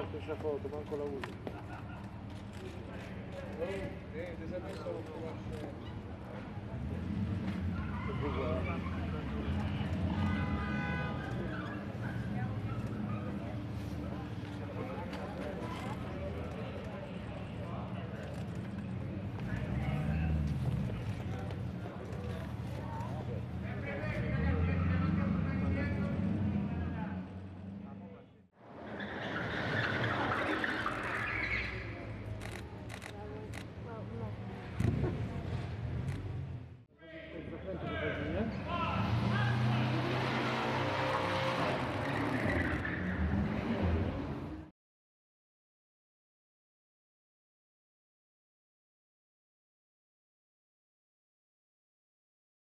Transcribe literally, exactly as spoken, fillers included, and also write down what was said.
fatto questa foto, manco la uso. Eh, ti sei messo un po'